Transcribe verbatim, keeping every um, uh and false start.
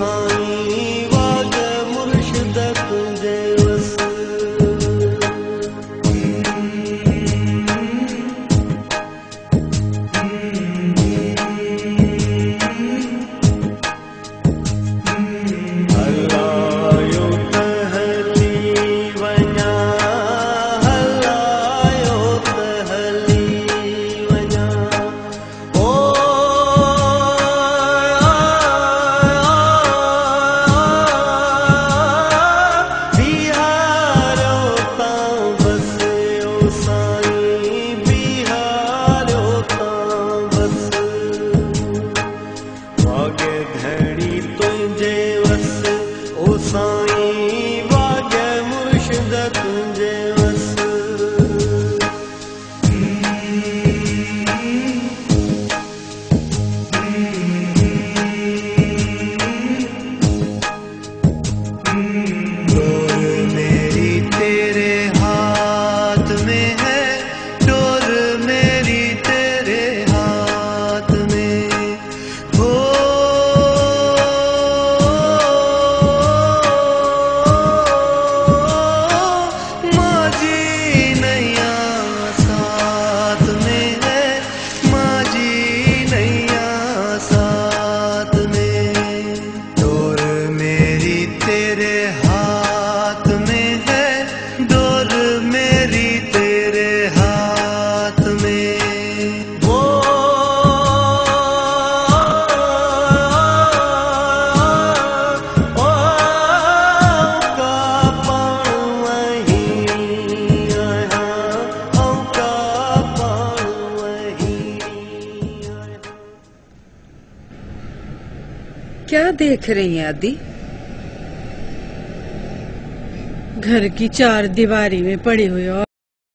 साईं वाग मुर्शिद तुंहिंजे वस हलायो त हली वञा हलायो त हली वञा ओ बिहारो तां बस ओ साईं बिहारो तां बस वागे घड़ी तुंहिंजे वस ओ साईं वागे मुर्शिद तुंहिंजे वस डोर मेरी तेरे हाथ में है डोर मेरी तेरे हाथ में हो माझी नैया साथ में है माझी नैया साथ में डोर मेरी तेरे हाथ में है डोर मेरी तेरे हाथ में वो ओ का पाण वहीं आया ओ का पाण वहीं आया। क्या देख रही हैं आदि? घर की चार दीवारी में पड़ी हुई